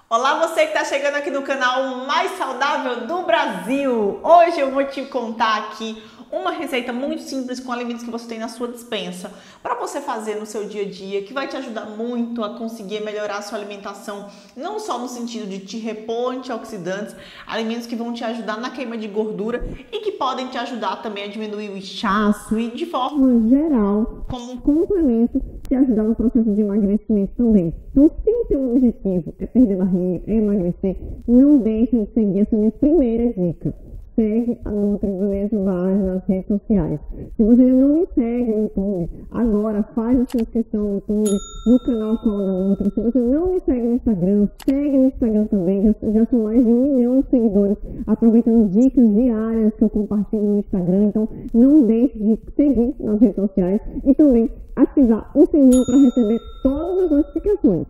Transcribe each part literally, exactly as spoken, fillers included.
Olá, você que está chegando aqui no canal mais saudável do Brasil. Hoje eu vou te contar aqui uma receita muito simples com alimentos que você tem na sua despensa para você fazer no seu dia a dia, que vai te ajudar muito a conseguir melhorar a sua alimentação, não só no sentido de te repor antioxidantes, alimentos que vão te ajudar na queima de gordura e que podem te ajudar também a diminuir o inchaço e de forma geral, como um complemento, te ajudar no processo de emagrecimento também. Então, se o teu objetivo é perder barriga, é emagrecer, não deixe de seguir essa minha primeira dica. Segue a Nutri Beleza Base nas redes sociais. Se você ainda não me segue no YouTube, agora faz a sua inscrição no YouTube, no canal Cola da Nutri. Se você não me segue no Instagram, segue no Instagram também. Já, já são mais de um milhão de seguidores aproveitando dicas diárias que eu compartilho no Instagram. Então, não deixe de seguir nas redes sociais e também ativar o sininho para receber todas as notificações.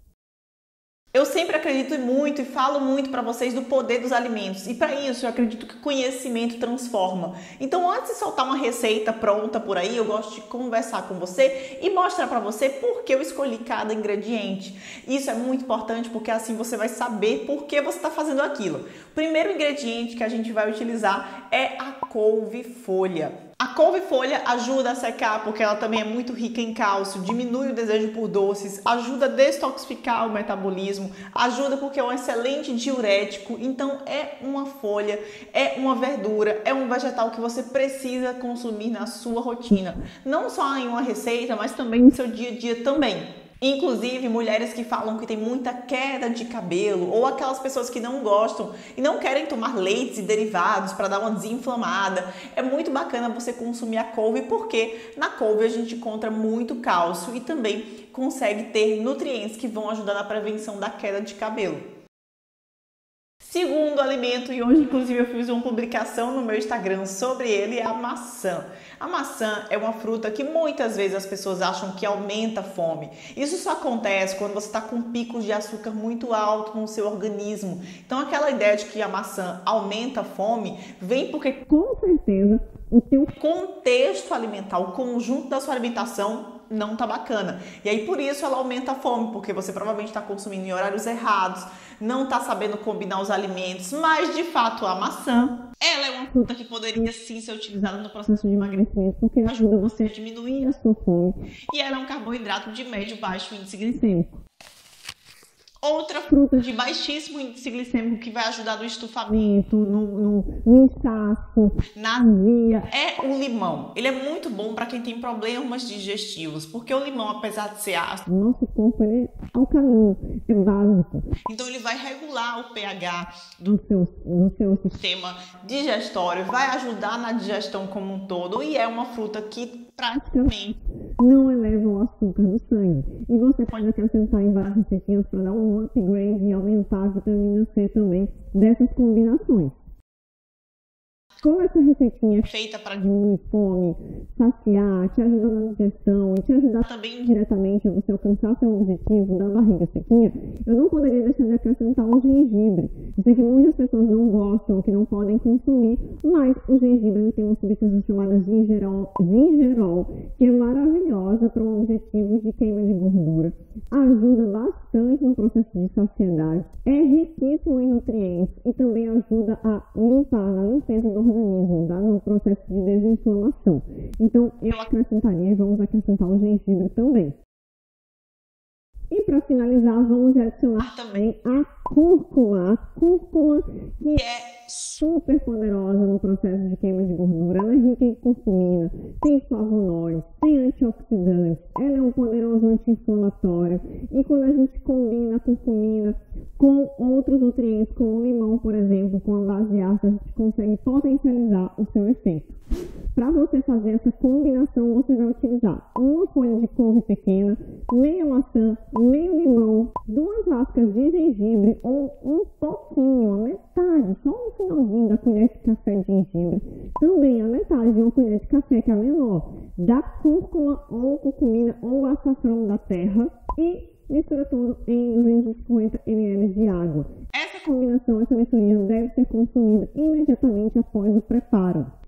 Eu sempre acredito muito e falo muito para vocês do poder dos alimentos. E para isso eu acredito que o conhecimento transforma. Então, antes de soltar uma receita pronta por aí, eu gosto de conversar com você e mostrar para você por que eu escolhi cada ingrediente. Isso é muito importante porque assim você vai saber por que você está fazendo aquilo. O primeiro ingrediente que a gente vai utilizar é a couve-folha. A couve-folha ajuda a secar porque ela também é muito rica em cálcio, diminui o desejo por doces, ajuda a detoxificar o metabolismo, ajuda porque é um excelente diurético. Então é uma folha, é uma verdura, é um vegetal que você precisa consumir na sua rotina. Não só em uma receita, mas também no seu dia a dia também. Inclusive, mulheres que falam que tem muita queda de cabelo ou aquelas pessoas que não gostam e não querem tomar leites e derivados para dar uma desinflamada. É muito bacana você consumir a couve porque na couve a gente encontra muito cálcio e também consegue ter nutrientes que vão ajudar na prevenção da queda de cabelo. Segundo alimento, e hoje inclusive eu fiz uma publicação no meu Instagram sobre ele, é a maçã. A maçã é uma fruta que muitas vezes as pessoas acham que aumenta a fome. Isso só acontece quando você está com picos de açúcar muito alto no seu organismo. Então aquela ideia de que a maçã aumenta a fome vem porque com certeza o teu contexto alimentar, o conjunto da sua alimentação não tá bacana. E aí por isso ela aumenta a fome, porque você provavelmente está consumindo em horários errados, não está sabendo combinar os alimentos, mas de fato a maçã, ela é uma fruta que poderia sim ser utilizada no processo de emagrecimento, porque ajuda você a diminuir a sua fome. E ela é um carboidrato de médio e baixo índice glicêmico. Outra fruta de baixíssimo índice glicêmico que vai ajudar no estufamento, no, no, no inchaço, na azia, é o limão. Ele é muito bom para quem tem problemas digestivos, porque o limão, apesar de ser ácido, o nosso corpo ele é alcalino, é básico. Então ele vai regular o pH do seu, do seu sistema digestório, vai ajudar na digestão como um todo e é uma fruta que praticamente não eleva o açúcar do sangue. E você pode acrescentar em várias receitinhas para dar um upgrade e aumentar a vitamina C também dessas combinações. Como essa receitinha é feita para diminuir fome, saciar, te ajudar na digestão e te ajudar também diretamente a você alcançar seu objetivo da barriga sequinha, eu não poderia deixar de acrescentar um gengibre. Eu sei que muitas pessoas não gostam, que não podem consumir, mas o gengibre tem uma substância chamada gingerol, gingerol, que é maravilhosa para um objetivo de queima de gordura. Ajuda bastante no processo de saciedade, é riquíssimo em nutrientes e também ajuda a limpar, na limpeza do organismo, tá? No processo de desinflamação. Então, eu acrescentaria, vamos acrescentar o gengibre também. E para finalizar, vamos adicionar também a cúrcuma. A cúrcuma que é super poderosa no processo de queima de gordura. Ela é rica em curcumina, tem flavonoides, tem antioxidantes, ela é um poderoso anti-inflamatório. E quando a gente combina a curcumina com outros nutrientes, como o limão, por exemplo, com a base ácida, a gente consegue potencializar o seu efeito. Para você fazer essa combinação, você vai utilizar uma folha de couve pequena, meia maçã, meio limão, duas lascas de gengibre ou um pouquinho, a metade, só um finalzinho da colher de café de gengibre. Também a metade de uma colher de café, que é a menor, da cúrcuma ou curcumina ou açafrão da terra e mistura tudo em duzentos e cinquenta mililitros de água. Essa combinação, essa misturinha deve ser consumida imediatamente após o preparo.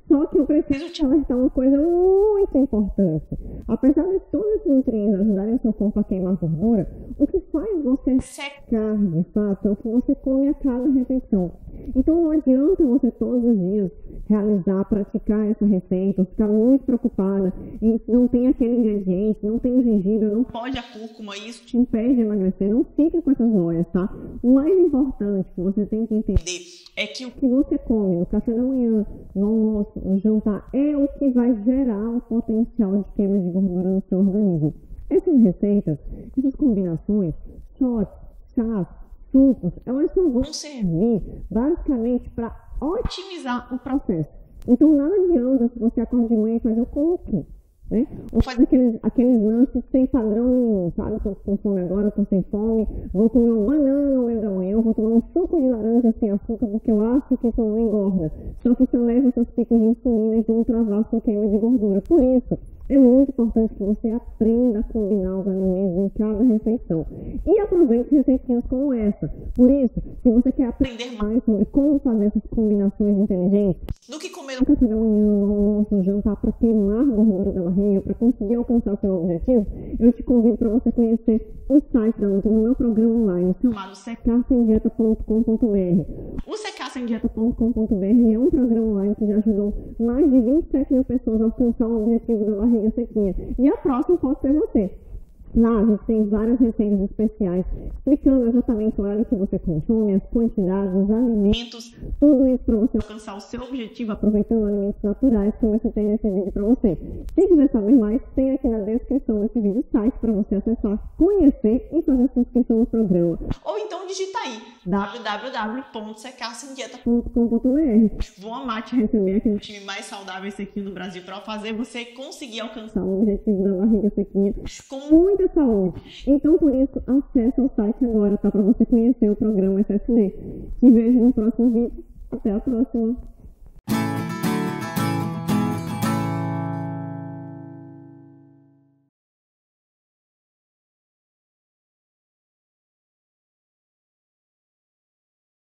Só que eu preciso te alertar uma coisa muito importante. Apesar de todos esses nutrientes ajudarem o seu corpo a queimar gordura, o que faz você secar, de fato, é o que você come a cada refeição. Então não adianta você todos os dias realizar, praticar essa receita, ficar muito preocupada e não tem aquele ingrediente, não tem o gengibre, não pode a cúrcuma, isso te impede de emagrecer. Não fique com essas noias, tá? O mais importante que você tem que entender é que o que você come no café da manhã, no almoço, no jantar, é o que vai gerar o potencial de queima de gordura no seu organismo. Essas receitas, essas combinações, shots, chás, sucos, elas só vão servir basicamente para otimizar o processo. Então nada adianta se você acorda de manhã e faz eu como aqui, né? Ou faz aqueles, aqueles lances sem padrão nenhum, sabe? Tô com fome agora, tô sem fome, vou comer uma banana no meio da manhã, vou tomar um suco de laranja sem açúcar porque eu acho que isso não engorda. Só que isso leva seus picos de insulina e vão travar sua queima de gordura. Por isso, é muito importante que você aprenda a combinar os alimentos em cada refeição. E aproveite receitinhas como essa. Por isso, se você quer aprender mais sobre como fazer essas combinações inteligentes, do que comer no café da manhã, no almoço, no jantar, para queimar gordura da barriga, para conseguir alcançar o seu objetivo, eu te convido para você conhecer o site da Nutri no meu programa online, chamado secar sem dieta ponto com ponto b r. O secar sem dieta ponto com ponto b r é um programa online que já ajudou mais de vinte e sete mil pessoas a alcançar o objetivo da barriga sequinha. E a próxima pode ser você. Lá a gente tem várias receitas especiais explicando exatamente o horário que você consome, as quantidades, os alimentos, tudo isso para você alcançar o seu objetivo aproveitando alimentos naturais que você tem nesse vídeo para você. Se quiser saber mais, tem aqui na descrição desse vídeo o site para você acessar, conhecer e fazer sua inscrição no programa. Ou então digita aí w w w ponto secar sem dieta ponto com ponto b r. Vou amar te receber aqui no time mais saudável aqui no Brasil para fazer você conseguir alcançar o objetivo da barriga sequinha com muita saúde. Então, por isso, acesse o site agora, tá? Para você conhecer o programa S S D. Te vejo no próximo vídeo. Até a próxima!